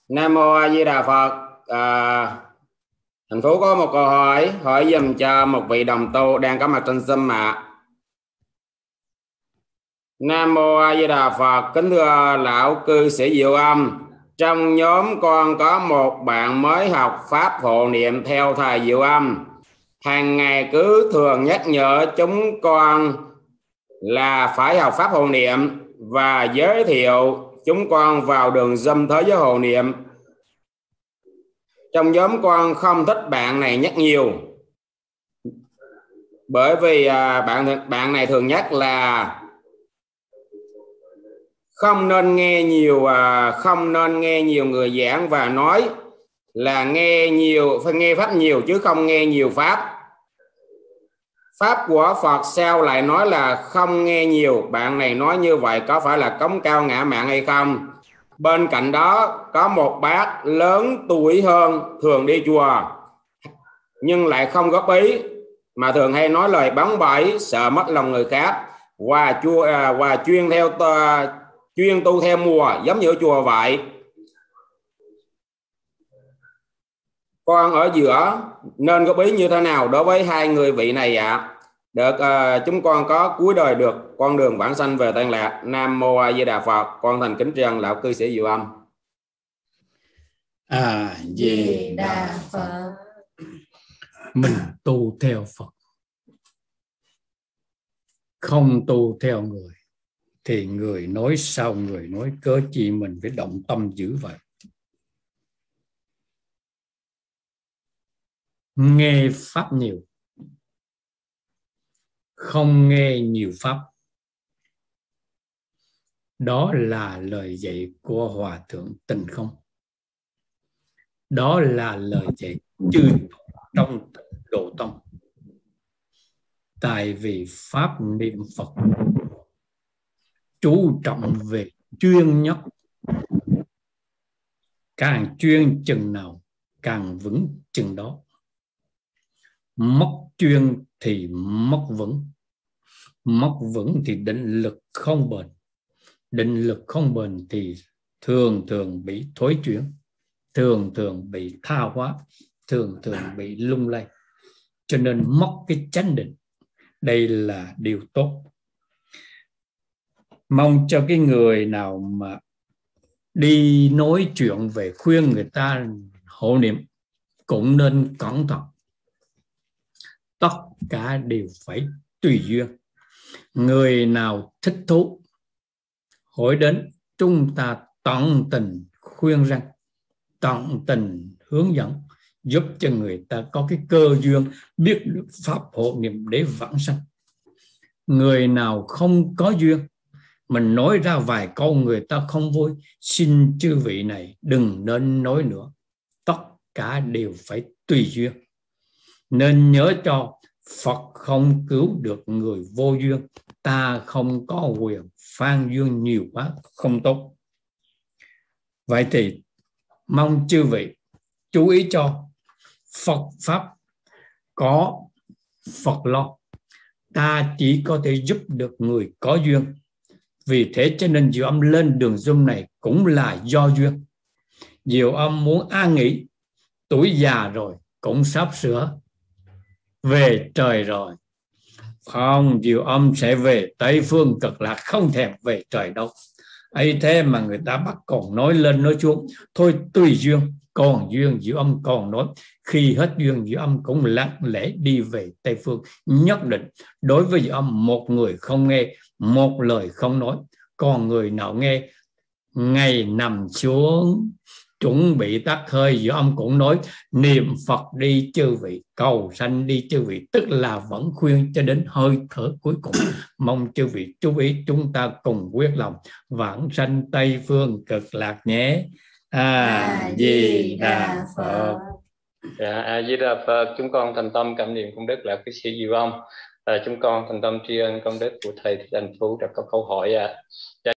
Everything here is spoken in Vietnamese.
Nam Mô A Di Đà Phật. Thành Phú có một câu hỏi dùm cho một vị đồng tu đang có mặt trên Zoom ạ. Nam Mô A Di Đà Phật. Kính thưa lão cư sĩ Diệu Âm, trong nhóm con có một bạn mới học pháp hộ niệm theo thầy Diệu Âm. Hàng ngày cứ thường nhắc nhở chúng con là phải học pháp hộ niệm và giới thiệu chúng con vào đường Zoom thế giới hộ niệm. Trong nhóm con không thích bạn này nhắc nhiều, bởi vì bạn này thường nhắc là không nên nghe nhiều người giảng, và nói là phải nghe pháp nhiều chứ không nghe nhiều pháp. Pháp của Phật sao lại nói là không nghe nhiều? Bạn này nói như vậy có phải là cống cao ngã mạn hay không? Bên cạnh đó có một bác lớn tuổi hơn thường đi chùa nhưng lại không góp ý, mà thường hay nói lời bóng bẩy, sợ mất lòng người khác, và chuyên tu theo mùa, giống như ở chùa vậy. Con ở giữa nên góp ý như thế nào đối với hai người vị này ạ? Được, chúng con có cuối đời được con đường vãng sanh về Tây Lạc. Nam Mô A Di Đà Phật. Con thành kính tri ân lão cư sĩ Diệu Âm. A Di Đà Phật. Mình tu theo Phật, không tu theo người thì người nói sao người nói, cớ chi mình phải động tâm dữ vậy? Nghe pháp nhiều, không nghe nhiều pháp. Đó là lời dạy của Hòa Thượng Tình Không. Đó là lời dạy chư trong Độ Tông. Tại vì pháp niệm Phật chú trọng về chuyên nhất, càng chuyên chừng nào càng vững chừng đó. Mất chuyên thì mất vững, mất vững thì định lực không bền, định lực không bền thì thường bị thối chuyển, thường bị tha hóa, thường bị lung lay. Cho nên mất cái chánh định, đây là điều tốt. Mong cho cái người nào mà đi nói chuyện về khuyên người ta hộ niệm cũng nên cẩn thận. Tất cả đều phải tùy duyên. Người nào thích thú hỏi đến, chúng ta tận tình khuyên răn, tận tình hướng dẫn, giúp cho người ta có cái cơ duyên biết được pháp hộ niệm để vãng sanh. Người nào không có duyên, mình nói ra vài câu người ta không vui, xin chư vị này đừng nên nói nữa. Tất cả đều phải tùy duyên. Nên nhớ cho, Phật không cứu được người vô duyên. Ta không có quyền phan duyên nhiều quá, không tốt. Vậy thì mong chư vị chú ý cho, Phật Pháp có Phật lo. Ta chỉ có thể giúp được người có duyên. Vì thế cho nên Diệu Âm lên đường Zoom này cũng là do duyên. Diệu Âm muốn an nghỉ, tuổi già rồi, cũng sắp sửa về trời rồi. Không, Diệu Âm sẽ về Tây Phương Cực Lạc, không thèm về trời đâu. ấy thế mà người ta bắt còn nói lên nói xuống. Thôi tùy duyên, còn duyên Diệu Âm còn nói. Khi hết duyên Diệu Âm cũng lặng lẽ đi về Tây Phương. Nhất định đối với Diệu Âm, một người không nghe, một lời không nói. Còn người nào nghe, ngày nằm xuống chuẩn bị tắt hơi, Diệu Âm cũng nói niệm Phật đi chư vị, cầu sanh đi chư vị, tức là vẫn khuyên cho đến hơi thở cuối cùng. Mong chư vị chú ý, chúng ta cùng quyết lòng vãng sanh Tây Phương Cực Lạc nhé. A Di Đà Phật. Dạ, A Di Đà Phật. Chúng con thành tâm cảm niệm công đức là cư sĩ Diệu Âm. Chúng con thành tâm tri ân công đức của thầy Thích Anh Phú đã có câu hỏi